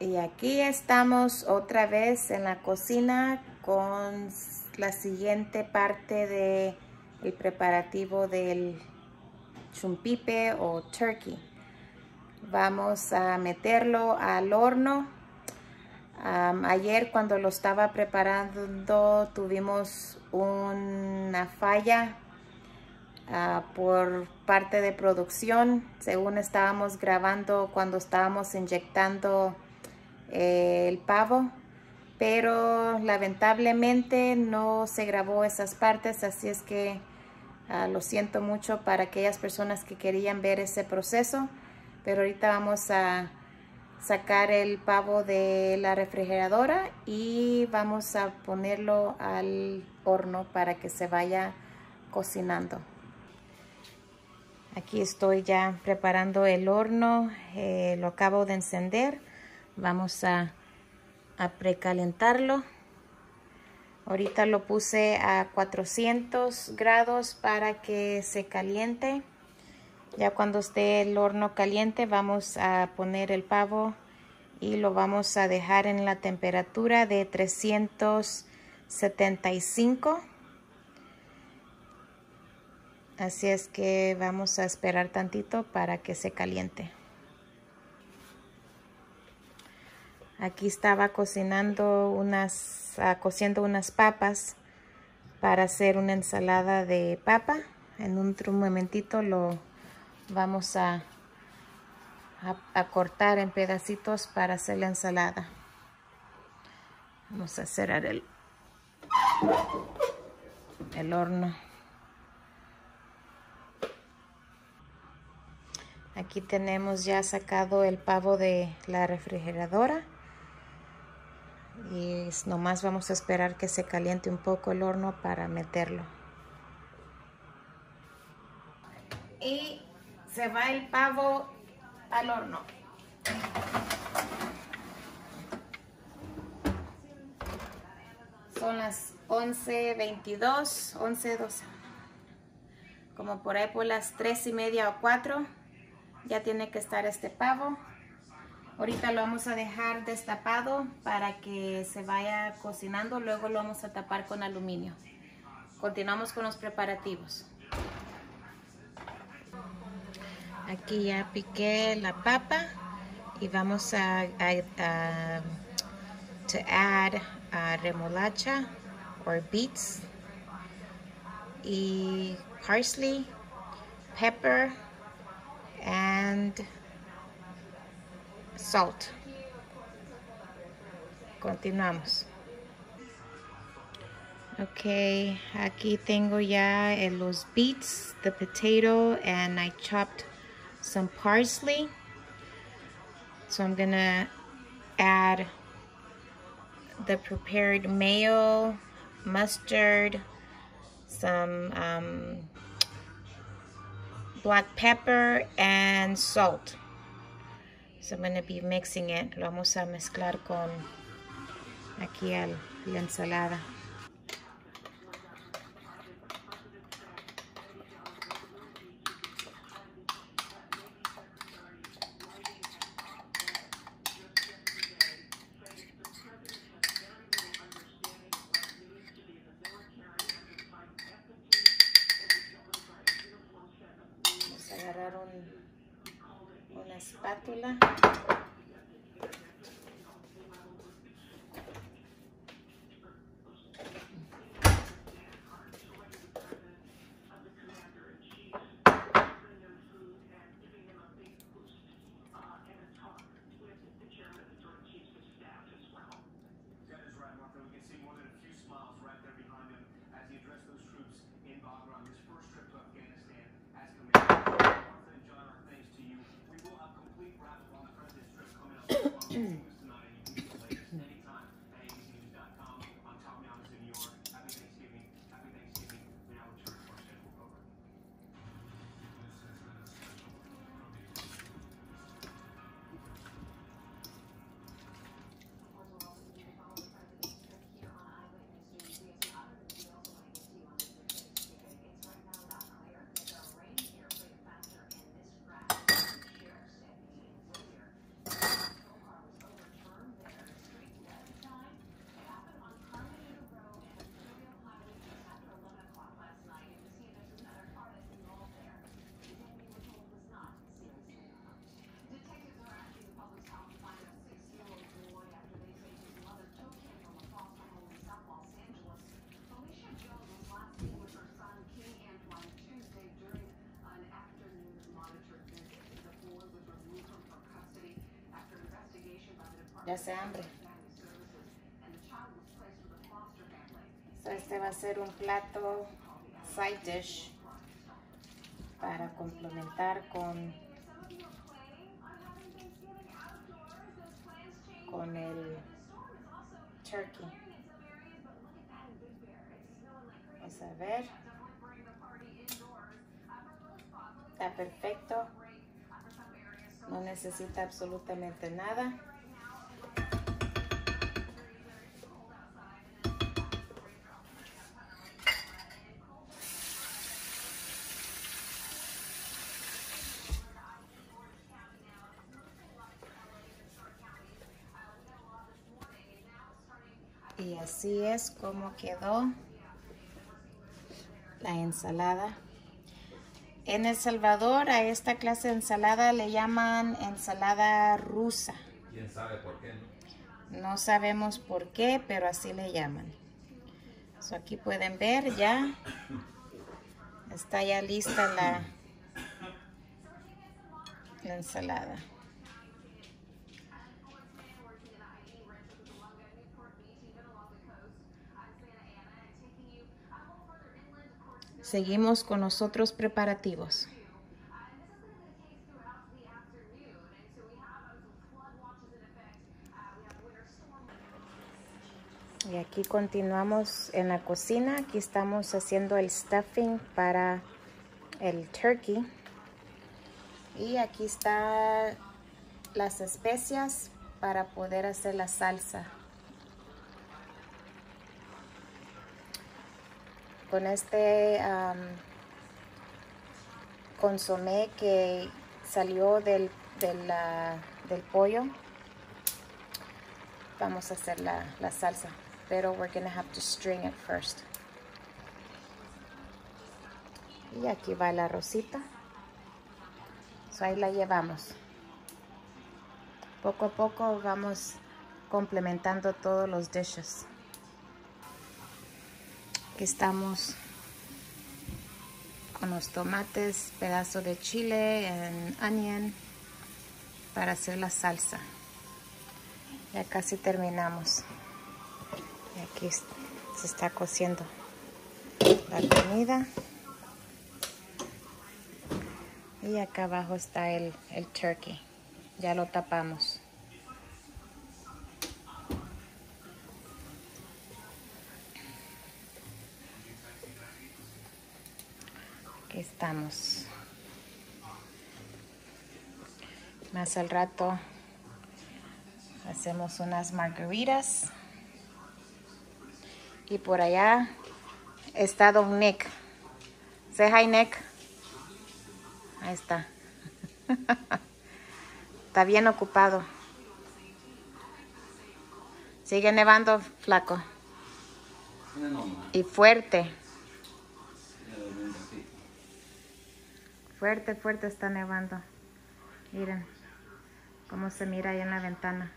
Y aquí estamos otra vez en la cocina con la siguiente parte de el preparativo del chumpipe o turkey. Vamos a meterlo al horno. Ayer cuando lo estaba preparando tuvimos una falla por parte de producción, según estábamos grabando cuando estábamos inyectando el pavo, pero lamentablemente no se grabó esas partes, así es que lo siento mucho para aquellas personas que querían ver ese proceso, pero ahorita vamos a sacar el pavo de la refrigeradora y vamos a ponerlo al horno para que se vaya cocinando. Aquí estoy ya preparando el horno, lo acabo de encender. Vamos a precalentarlo. Ahorita lo puse a 400 grados para que se caliente. Ya cuando esté el horno caliente vamos a poner el pavo y lo vamos a dejar en la temperatura de 375. Así es que vamos a esperar tantito para que se caliente. Aquí estaba cociendo unas papas para hacer una ensalada de papa. En un momentito lo vamos a cortar en pedacitos para hacer la ensalada. Vamos a cerrar el horno. Aquí tenemos ya sacado el pavo de la refrigeradora. Y nomás vamos a esperar que se caliente un poco el horno para meterlo. Y se va el pavo al horno. Son las 11:22, 11:12. Como por ahí por las 3:30 o 4 ya tiene que estar este pavo. Ahorita lo vamos a dejar destapado para que se vaya cocinando. Luego lo vamos a tapar con aluminio. Continuamos con los preparativos. Aquí ya piqué la papa y vamos a add remolacha or beets y parsley, pepper and salt. Continuamos. Ok, aquí tengo ya los beets, the potato, and I chopped some parsley. So I'm gonna add the prepared mayo, mustard, some black pepper, and salt. So I'm going to be mixing it. Lo vamos a mezclar con aquí la ensalada. Vamos a agarrar una espátula. Ya hace hambre. So, este va a ser un plato side dish para complementar con el turkey. Vamos a ver. Está perfecto. No necesita absolutamente nada. Y así es como quedó la ensalada. En El Salvador a esta clase de ensalada le llaman ensalada rusa. ¿Quién sabe por qué? No sabemos por qué, pero así le llaman. So, aquí pueden ver ya. Está ya lista la ensalada. Seguimos con los otros preparativos. Y aquí continuamos en la cocina. Aquí estamos haciendo el stuffing para el turkey. Y aquí están las especias para poder hacer la salsa. Con este consomé que salió del pollo, vamos a hacer la salsa. Pero we're gonna have to string it first. Y aquí va el arrocito. So ahí la llevamos. Poco a poco vamos complementando todos los dishes. Aquí estamos con los tomates, pedazo de chile, and onion para hacer la salsa. Ya casi terminamos. Y aquí se está cociendo la comida. Y acá abajo está el turkey. Ya lo tapamos. Aquí estamos. Más al rato hacemos unas margaritas. Y por allá está Don Nick. Say hi, Nick. Ahí está. Está bien ocupado. Sigue nevando, flaco. Y fuerte. Fuerte, fuerte está nevando. Miren cómo se mira ahí en la ventana.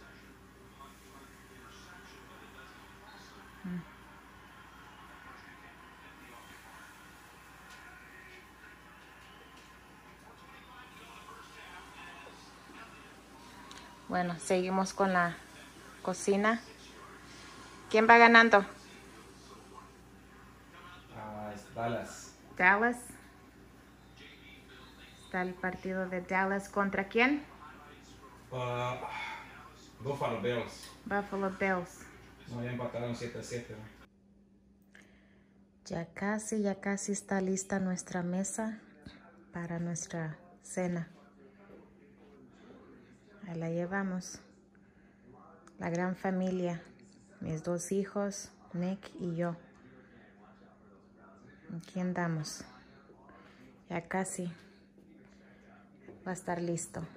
Bueno, seguimos con la cocina. ¿Quién va ganando? Es Dallas. Dallas. Está el partido de Dallas. ¿Contra quién? Buffalo Bills. Buffalo Bills. No, ya empataron 7-7. Ya casi está lista nuestra mesa para nuestra cena. Ahí la llevamos. La gran familia. Mis 2 hijos, Nick y yo. Aquí andamos. Ya casi va a estar listo.